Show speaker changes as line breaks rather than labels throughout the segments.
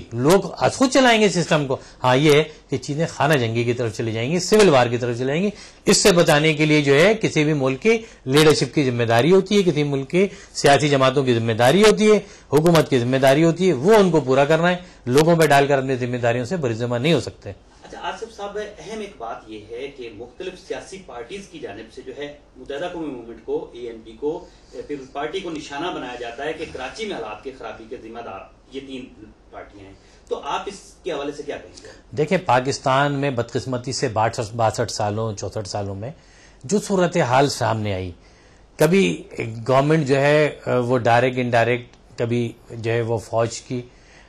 لوگ خود چلائیں گے سسٹم کو. ہاں یہ ہے کہ چیزیں خانہ جنگی کی طرف چلی جائیں گی, سول وار کی طرف چلی جائیں گی. اس سے بچانے کے لیے جو ہے کسی بھی ملک کی لیڈرشپ کی ذمہ داری ہوتی ہے, کسی ملک کی سیاسی جماعتوں کی ذمہ داری ہوتی ہے, حکومت کی ذمہ داری ہوتی ہے, وہ ان کو پورا کرنا ہے. لوگوں پہ ڈال کر اپنی ذمہ داریوں سے برزمہ نہیں ہو سکتے.
آصف صاحب, اہم ایک بات یہ ہے کہ مختلف سیاسی پارٹیز کی جانب سے جو ہے متحدہ قومی موومنٹ کو, ANP کو, پیپلز پارٹی کو نشانہ بنایا جاتا ہے کہ کراچی میں حالات کی خرابی کے ذمہ دار یہ 3 پارٹیاں ہیں. تو آپ اس کے حوالے سے کیا کہیں گے؟
دیکھیں, پاکستان میں بدقسمتی سے 62 سالوں 64 سالوں میں جو صورتحال سامنے آئی, کبھی گورنمنٹ جو ہے وہ ڈائریکٹ انڈائریکٹ, کبھی جو ہے وہ فوج کی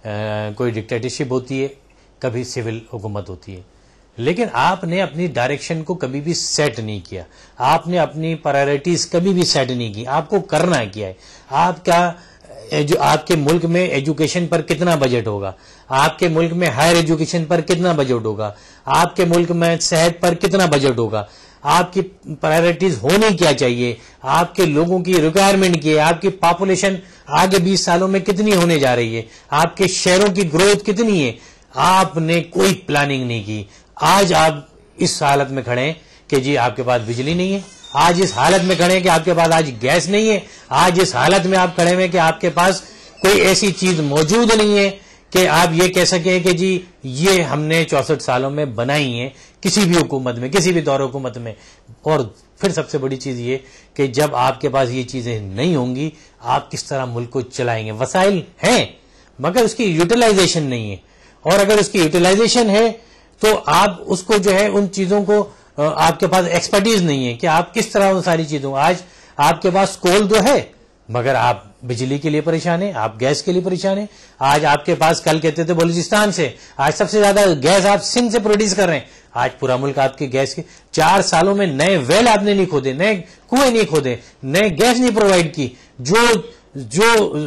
کوئی ڈکٹیٹرشپ ہوتی ہے, کبھی سول حکومت ہوتی ہے. لیکن آپ نے اپنی ڈائریکشن کو کبھی بھی سیٹ نہیں کیا, آپ نے اپنی پرائرٹیز کبھی بھی سیٹ نہیں کی. آپ کو کرنا کیا ہے, آپ کا جو آپ کے ملک میں ایجوکیشن پر کتنا بجٹ ہوگا, آپ کے ملک میں ہائر ایجوکیشن پر کتنا بجٹ ہوگا, آپ کے ملک میں صحت پر کتنا بجٹ ہوگا, آپ کی پرائرٹیز ہونی کیا چاہیے, آپ کے لوگوں کی ریکوائرمنٹ کی ہے, آپ کی پاپولیشن آگے 20 سالوں میں کتنی ہونے جا رہی ہے, آپ کے شہروں کی گروتھ کتنی ہے. آپ نے کوئی پلاننگ نہیں کی. آج آپ اس حالت میں کھڑے ہیں کہ جی آپ کے پاس بجلی نہیں ہے, آج اس حالت میں کھڑے ہیں کہ آپ کے پاس آج گیس نہیں ہے, آج اس حالت میں آپ کھڑے ہیں کہ آپ کے پاس کوئی ایسی چیز موجود نہیں ہے کہ آپ یہ کہہ سکیں کہ جی یہ ہم نے 64 سالوں میں بنائی ہیں کسی بھی حکومت میں, کسی بھی دور حکومت میں. اور پھر سب سے بڑی چیز یہ کہ جب آپ کے پاس یہ چیزیں نہیں ہوں گی, آپ کس طرح ملک کو چلائیں گے؟ وسائل ہیں مگر اس کی یوٹیلائزیشن نہیں ہے, اور اگر اس کی یوٹیلائزیشن ہے تو آپ اس کو جو ہے ان چیزوں کو, آپ کے پاس ایکسپرٹیز نہیں ہے کہ آپ کس طرح ان ساری چیزوں. آج آپ کے پاس کول تو ہے مگر آپ بجلی کے لیے پریشان ہیں, آپ گیس کے لیے پریشان ہیں. آج آپ کے پاس, کل کہتے تھے بلوچستان سے, آج سب سے زیادہ گیس آپ سندھ سے پروڈیوس کر رہے ہیں. آج پورا ملک آپ کے گیس کے 4 سالوں میں نئے ویل آپ نے نہیں کھودے, نئے کنویں نہیں کھودے, نئے گیس نہیں پرووائڈ کی. جو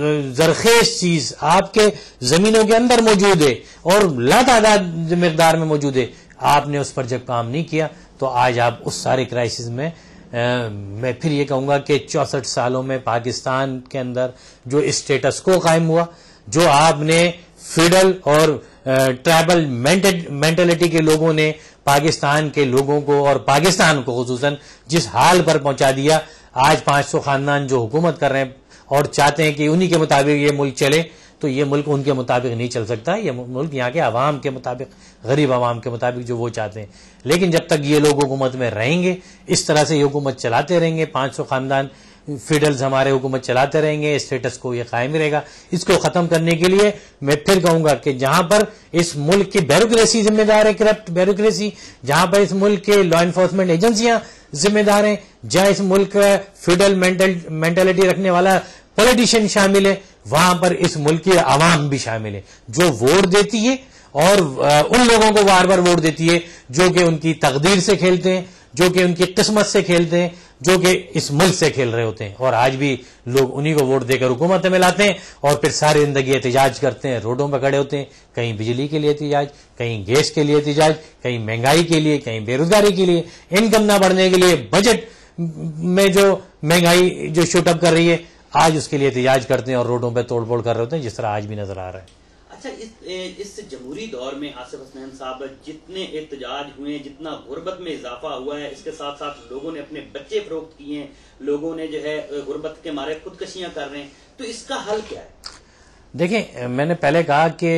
زرخیز چیز آپ کے زمینوں کے اندر موجود ہے اور لاتعداد مقدار میں موجود ہے, آپ نے اس پر جب کام نہیں کیا تو آج آپ اس سارے کرائسس میں, میں پھر یہ کہوں گا کہ 64 سالوں میں پاکستان کے اندر جو اسٹیٹس کو قائم ہوا, جو آپ نے فیڈل اور ٹرائبل مینٹلٹی کے لوگوں نے پاکستان کے لوگوں کو اور پاکستان کو خصوصاً جس حال پر پہنچا دیا. آج 500 خاندان جو حکومت کر رہے ہیں اور چاہتے ہیں کہ انہی کے مطابق یہ ملک چلے, تو یہ ملک ان کے مطابق نہیں چل سکتا. یہ ملک یہاں کے عوام کے مطابق, غریب عوام کے مطابق جو وہ چاہتے ہیں. لیکن جب تک یہ لوگ حکومت میں رہیں گے, اس طرح سے یہ حکومت چلاتے رہیں گے, 500 خاندان فیڈلز ہمارے حکومت چلاتے رہیں گے, اسٹیٹس کو یہ قائم رہے گا. اس کو ختم کرنے کے لیے میں پھر کہوں گا کہ جہاں پر اس ملک کی بیوروکریسی ذمہ دار ہے, کرپٹ بیوروکریسی, جہاں پر اس ملک کے لا انفورسمنٹ ایجنسیاں ذمہ دار ہیں, جہاں اس ملک کا فیڈل مینٹلٹی رکھنے والا پولیٹیشین شامل ہے, وہاں پر اس ملک کی عوام بھی شامل ہے, جو ووٹ دیتی ہے اور ان لوگوں کو بار بار ووٹ دیتی ہے جو کہ ان کی تقدیر سے کھیلتے ہیں, جو کہ ان کی قسمت سے کھیلتے ہیں, جو کہ اس ملک سے کھیل رہے ہوتے ہیں. اور آج بھی لوگ انہی کو ووٹ دے کر حکومت میں لاتے ہیں اور پھر ساری زندگی احتجاج کرتے ہیں, روڈوں پہ کھڑے ہوتے ہیں, کہیں بجلی کے لیے احتجاج, کہیں گیس کے لیے احتجاج, کہیں مہنگائی کے لیے, کہیں بے روزگاری کے لیے, انکم نہ بڑھنے کے لیے, بجٹ میں جو مہنگائی جو شوٹ اپ کر رہی ہے, آج اس کے لیے احتجاج کرتے ہیں اور روڈوں پہ توڑ پھوڑ کر رہے ہوتے ہیں, جس طرح آج بھی نظر آ رہا ہے.
اچھا, اس جمہوری دور میں آصف حسنین صاحب جتنے احتجاج ہوئے, جتنا غربت میں اضافہ ہوا ہے, اس کے ساتھ ساتھ لوگوں نے اپنے بچے فروخت کیے ہیں, لوگوں نے جو ہے غربت کے مارے خودکشیاں کر رہے ہیں, تو اس کا حل کیا ہے؟
دیکھیں, میں نے پہلے کہا کہ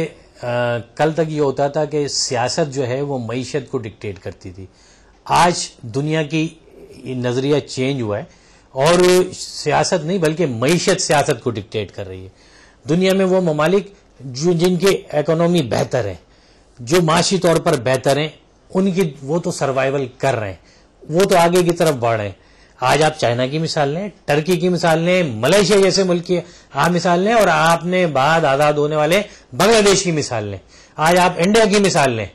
کل تک یہ ہوتا تھا کہ سیاست جو ہے وہ معیشت کو ڈکٹیٹ کرتی تھی. آج دنیا کی نظریہ چینج ہوا ہے اور سیاست نہیں بلکہ معیشت سیاست کو ڈکٹیٹ کر رہی ہے. دنیا میں وہ ممالک جن کی اکنامی بہتر ہے, جو معاشی طور پر بہتر ہیں, ان کی وہ تو سروائیول کر رہے ہیں, وہ تو آگے کی طرف بڑھ رہے ہیں. آج آپ چائنا کی مثال لیں, ٹرکی کی مثال لیں, ملائیشیا جیسے ملک کی آپ مثال لیں, اور آپ نے بعد آزاد ہونے والے بنگلہ دیش کی مثال لیں. آج آپ انڈیا کی مثال لیں,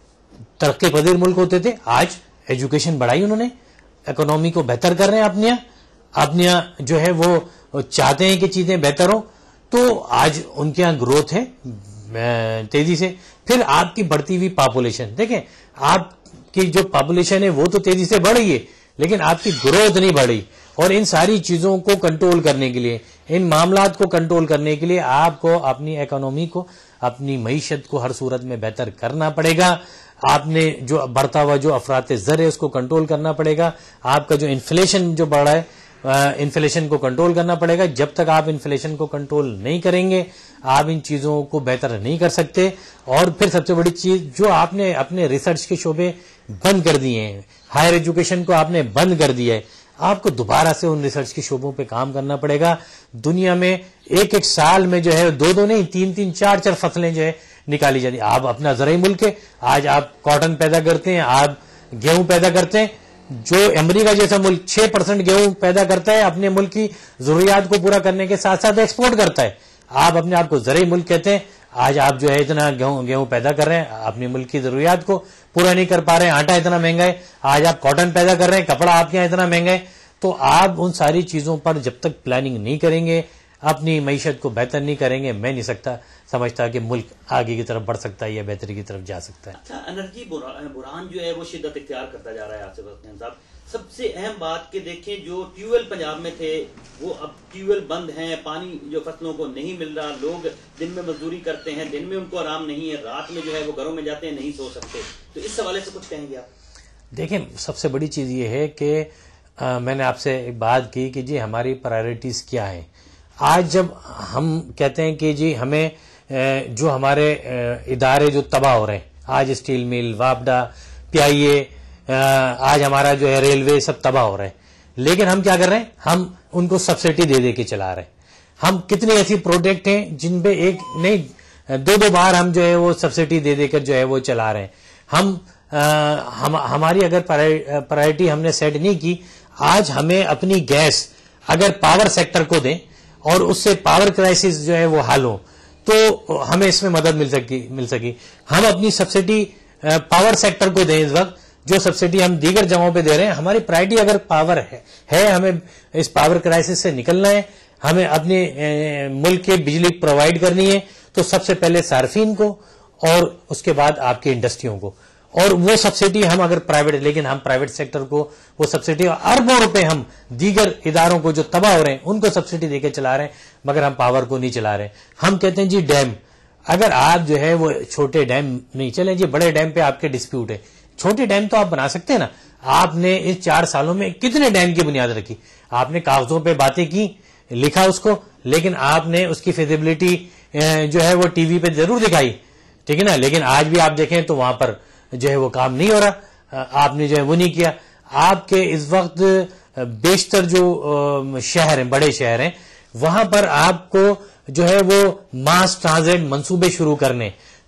ترقی پذیر ملک ہوتے تھے, آج ایجوکیشن بڑھائی انہوں نے, اکنامی کو بہتر کر رہے ہیں, اپنے جو ہے وہ چاہتے ہیں کہ چیزیں بہتر ہوں, تو آج ان کے یہاں گروتھ ہے تیزی سے. پھر آپ کی بڑھتی ہوئی پاپولیشن, دیکھیں آپ کی جو پاپولیشن ہے وہ تو تیزی سے بڑھ رہی ہے لیکن آپ کی گروتھ نہیں بڑھی, اور ان ساری چیزوں کو کنٹرول کرنے کے لیے, ان معاملات کو کنٹرول کرنے کے لیے آپ کو اپنی اکانومی کو, اپنی معیشت کو ہر صورت میں بہتر کرنا پڑے گا. آپ نے جو بڑھتا ہوا جو افراط زر ہے اس کو کنٹرول کرنا پڑے گا. آپ کا جو انفلیشن جو بڑھ رہا ہے, انفلیشن کو کنٹرول کرنا پڑے گا. جب تک آپ انفلیشن کو کنٹرول نہیں کریں گے آپ ان چیزوں کو بہتر نہیں کر سکتے. اور پھر سب سے بڑی چیز, جو آپ نے اپنے ریسرچ کے شعبے بند کر دیے ہیں, ہائر ایجوکیشن کو آپ نے بند کر دیا ہے, آپ کو دوبارہ سے ان ریسرچ کے شعبوں پہ کام کرنا پڑے گا. دنیا میں ایک ایک سال میں جو ہے 2 نہیں 3 4 فصلیں جو ہے نکالی جاتی. آپ اپنا زرعی ملک ہے, آج آپ کاٹن پیدا کرتے ہیں, آپ گیہوں پیدا کرتے ہیں. جو امریکہ جیسا ملک 6% گیہوں پیدا کرتا ہے, اپنے ملک کی ضروریات کو پورا کرنے کے ساتھ ساتھ ایکسپورٹ کرتا ہے. آپ اپنے آپ کو زرعی ملک کہتے ہیں. آج آپ جو ہے اتنا گیہوں پیدا کر رہے ہیں, اپنی ملک کی ضروریات کو پورا نہیں کر پا رہے ہیں. آٹا اتنا مہنگا ہے. آج آپ کاٹن پیدا کر رہے ہیں, کپڑا آپ کے یہاں اتنا مہنگا ہے. تو آپ ان ساری چیزوں پر جب تک پلاننگ نہیں کریں گے, اپنی معیشت کو بہتر نہیں کریں گے, میں نہیں سمجھتا کہ ملک آگے کی طرف بڑھ سکتا ہے یا بہتری کی طرف جا سکتا ہے.
اچھا, انرجی بحران جو ہے وہ شدت اختیار کرتا جا رہا ہے آصف حسنین صاحب. سب سے اہم بات کہ دیکھیں جو ٹیوب ویل پنجاب میں تھے وہ اب ٹیوب ویل بند ہیں, پانی جو فصلوں کو نہیں مل رہا, لوگ دن میں مزدوری کرتے ہیں, دن میں ان کو آرام نہیں ہے, رات میں جو ہے وہ گھروں میں جاتے ہیں, نہیں سو سکتے. تو اس حوالے سے کچھ کہیں گے آپ؟
دیکھیں, سب سے بڑی چیز یہ ہے کہ میں نے آپ سے ایک بات کی کہ جی ہماری پرائرٹیز کیا ہیں. آج جب ہم کہتے ہیں کہ جی ہمیں جو ہمارے ادارے جو تباہ ہو رہے ہیں, آج اسٹیل مل, واپڈا, PIA, آج ہمارا جو ہے ریلوے سب تباہ ہو رہے ہیں, لیکن ہم کیا کر رہے ہیں, ہم ان کو سبسڈی دے کے چلا رہے ہیں. ہم کتنے ایسی پروڈکٹ ہیں جن پہ ایک نہیں 2 بار ہم جو ہے وہ سبسڈی دے کر جو ہے وہ چلا رہے ہیں. ہماری اگر پرائرٹی ہم نے سیٹ نہیں کی, آج ہمیں اپنی گیس اگر پاور سیکٹر کو دیں اور اس سے پاور کرائسس جو ہے وہ حل ہو تو ہمیں اس میں مدد مل سکی. ہم اپنی سبسڈی پاور سیکٹر کو دیں اس وقت جو سبسڈی ہم دیگر جگہوں پہ دے رہے ہیں. ہماری پرائرٹی اگر پاور ہے, ہمیں اس پاور کرائسس سے نکلنا ہے, ہمیں اپنے ملک کے بجلی پرووائڈ کرنی ہے, تو سب سے پہلے صارفین کو اور اس کے بعد آپ کی انڈسٹریوں کو. اور وہ سبسڈی ہم اگر پرائیویٹ, لیکن ہم پرائیویٹ سیکٹر کو وہ سبسڈی اربوں روپے ہم دیگر اداروں کو جو تباہ ہو رہے ہیں ان کو سبسڈی دے کے چلا رہے ہیں, مگر ہم پاور کو نہیں چلا رہے ہیں. ہم کہتے ہیں جی ڈیم, اگر آپ جو ہے وہ چھوٹے ڈیم نہیں چلیں جی, بڑے ڈیم پہ آپ کے ڈسپیوٹ ہے, چھوٹے ڈیم تو آپ بنا سکتے ہیں نا. آپ نے اس 4 سالوں میں کتنے ڈیم کی بنیاد رکھی, آپ نے کاغذوں پہ باتیں کی, لکھا اس کو, لیکن آپ نے اس کی فیزیبلٹی جو ہے وہ ٹی وی پہ ضرور دکھائی, ٹھیک ہے نا, لیکن آج بھی آپ دیکھیں تو وہاں پر جو ہے وہ کام نہیں ہو رہا. آپ نے جو ہے وہ نہیں کیا. آپ کے اس وقت بیشتر جو شہر ہیں, بڑے شہر ہیں, وہاں پر آپ کو جو ہے وہ ماس ٹرانزٹ منصوبے شروع کرنے.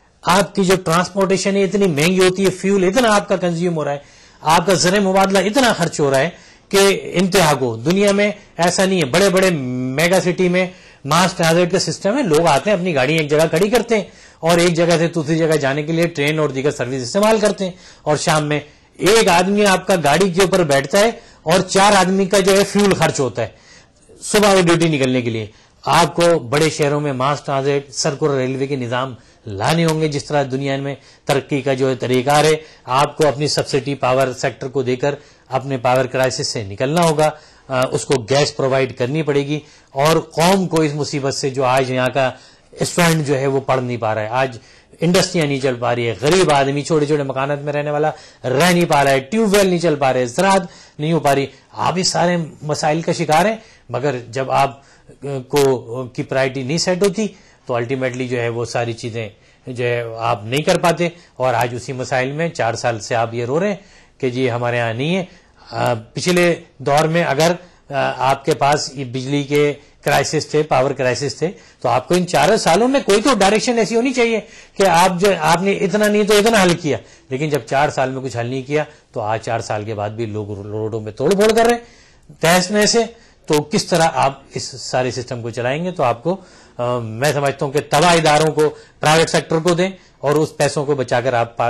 آپ کی جو ٹرانسپورٹیشن ہے اتنی مہنگی ہوتی ہے, فیول اتنا آپ کا کنزیوم ہو رہا ہے, آپ کا زر مبادلہ اتنا خرچ ہو رہا ہے کہ انتہا کو. دنیا میں ایسا نہیں ہے, بڑے بڑے میگا سٹی میں ماس ٹرانزٹ کا سسٹم ہے, لوگ آتے ہیں اپنی گاڑی ایک جگہ کھڑی کرتے ہیں اور ایک جگہ سے دوسری جگہ جانے کے لیے ٹرین اور دیگر سروس استعمال کرتے ہیں, اور شام میں ایک آدمی آپ کا گاڑی کے اوپر بیٹھتا ہے اور 4 آدمی کا جو ہے فیول خرچ ہوتا ہے صبح وہ ڈیوٹی نکلنے کے لیے. آپ کو بڑے شہروں میں ماس ٹرانزٹ, سرکولر ریلوے کے نظام لانے ہوں گے, جس طرح دنیا میں ترقی کا جو ہے طریقہ ہے. آپ کو اپنی سبسڈی پاور سیکٹر کو دے کر اپنے پاور کرائسس سے نکلنا ہوگا, اس کو گیس پرووائڈ کرنی پڑے گی, اور قوم کو اس مصیبت سے جو آج یہاں کا اسٹوڈنٹ جو ہے وہ پڑھ نہیں پا رہا ہے, آج انڈسٹریاں نہیں چل پا رہی ہے, غریب آدمی چھوٹے چھوٹے مکانات میں رہنے والا رہ نہیں پا رہا ہے, ٹیوب ویل نہیں چل پا رہے, زراعت نہیں ہو پا رہی. آپ اس سارے مسائل کا شکار ہیں, مگر جب آپ کو کی پرائرٹی نہیں سیٹ ہوتی تو الٹیمیٹلی جو ہے وہ ساری چیزیں جو ہے آپ نہیں کر پاتے. اور آج اسی مسائل میں 4 سال سے آپ یہ رو رہے ہیں کہ جی ہمارے ہاں نہیں ہے. پچھلے دور میں اگر آپ کے پاس یہ بجلی کے کرائسس تھے, پاور کرائسس تھے, تو آپ کو ان 4 سالوں میں کوئی تو ڈائریکشن ایسی ہونی چاہیے کہ آپ نے اتنا نہیں تو اتنا حل کیا. لیکن جب 4 سال میں کچھ حل نہیں کیا تو آج 4 سال کے بعد بھی لوگ روڈوں میں توڑ پھوڑ کر رہے ہیں تہس نہس سے. تو کس طرح آپ اس سارے سسٹم کو چلائیں گے؟ تو آپ کو میں سمجھتا ہوں کہ تباہ اداروں کو پرائیویٹ سیکٹر کو دیں اور اس پیسوں کو بچا کر آپ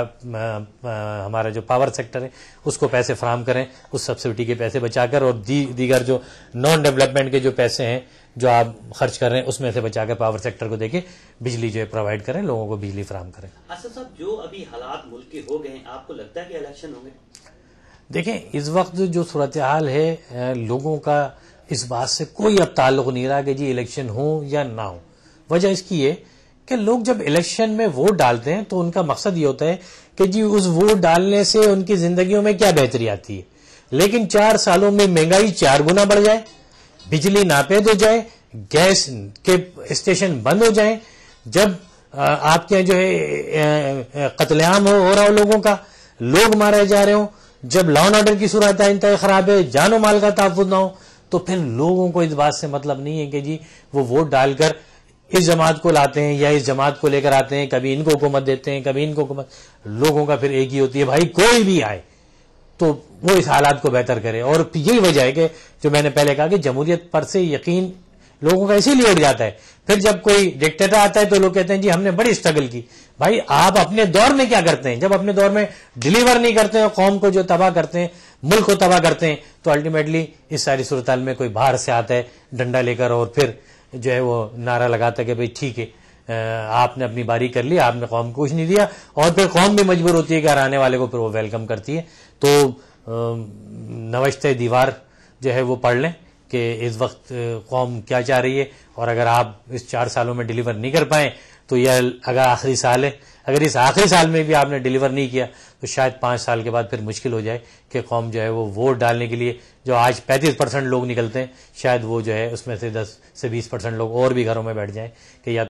ہمارا جو پاور سیکٹر ہے اس کو پیسے فراہم کریں, اس سبسڈی کے پیسے بچا کر, اور دیگر جو نان ڈیولپمنٹ کے جو پیسے ہیں جو آپ خرچ کر رہے ہیں اس میں سے بچا کر پاور سیکٹر کو دے کے بجلی جو ہے پرووائڈ کریں, لوگوں کو بجلی فراہم کریں.
آصف صاحب, جو ابھی حالات ملک کے ہو گئے ہیں, آپ کو لگتا ہے کہ الیکشن ہوں گے؟
دیکھیں, اس وقت جو صورتحال ہے, لوگوں کا اس بات سے کوئی اب تعلق نہیں رہا کہ جی الیکشن ہو یا نہ ہو. وجہ اس کی ہے کہ لوگ جب الیکشن میں ووٹ ڈالتے ہیں تو ان کا مقصد یہ ہوتا ہے کہ جی اس ووٹ ڈالنے سے ان کی زندگیوں میں کیا بہتری آتی ہے. لیکن 4 سالوں میں مہنگائی 4 گنا بڑھ جائے, بجلی ناپید ہو جائے, گیس کے اسٹیشن بند ہو جائیں, جب آپ کے جو ہے قتل عام ہو رہا ہو لوگوں کا, لوگ مارے جا رہے ہوں, جب لا اینڈ آرڈر کی صورت انتہائی خراب ہے, جان و مال کا تحفظ نہ ہو, تو پھر لوگوں کو اس بات سے مطلب نہیں ہے کہ جی وہ ووٹ ڈال کر اس جماعت کو لاتے ہیں یا اس جماعت کو لے کر آتے ہیں, کبھی ان کو حکومت دیتے ہیں, کبھی ان کو حکومت. لوگوں کا پھر ایک ہی ہوتی ہے, بھائی کوئی بھی آئے تو وہ اس حالات کو بہتر کرے. اور یہی وجہ ہے کہ جو میں نے پہلے کہا کہ جمہوریت پر سے یقین لوگوں کا اسی لیے اٹھ جاتا ہے. پھر جب کوئی ڈکٹیٹر آتا ہے تو لوگ کہتے ہیں جی ہم نے بڑی اسٹرگل کی. بھائی آپ اپنے دور میں کیا کرتے ہیں؟ جب اپنے دور میں ڈلیور نہیں کرتے ہیں, قوم کو جو تباہ کرتے ہیں, ملک کو تباہ کرتے ہیں, تو الٹیمیٹلی اس ساری صورتحال میں کوئی باہر سے آتا ہے ڈنڈا لے کر اور پھر جو ہے وہ نعرہ لگاتا ہے کہ بھئی ٹھیک ہے آپ نے اپنی باری کر لی, آپ نے قوم کو کچھ نہیں دیا, اور پھر قوم بھی مجبور ہوتی ہے کہ آنے والے کو پھر وہ ویلکم کرتی ہے. تو نوشتہ دیوار جو ہے وہ پڑھ لیں کہ اس وقت قوم کیا چاہ رہی ہے, اور اگر آپ اس 4 سالوں میں ڈلیور نہیں کر پائیں تو یہ اگر آخری سال ہے, اگر اس آخری سال میں بھی آپ نے ڈلیور نہیں کیا تو شاید 5 سال کے بعد پھر مشکل ہو جائے کہ قوم جو ہے وہ ووٹ ڈالنے کے لیے جو آج 35% لوگ نکلتے ہیں, شاید وہ جو ہے اس میں سے 10 سے 20% لوگ اور بھی گھروں میں بیٹھ جائیں کہ یا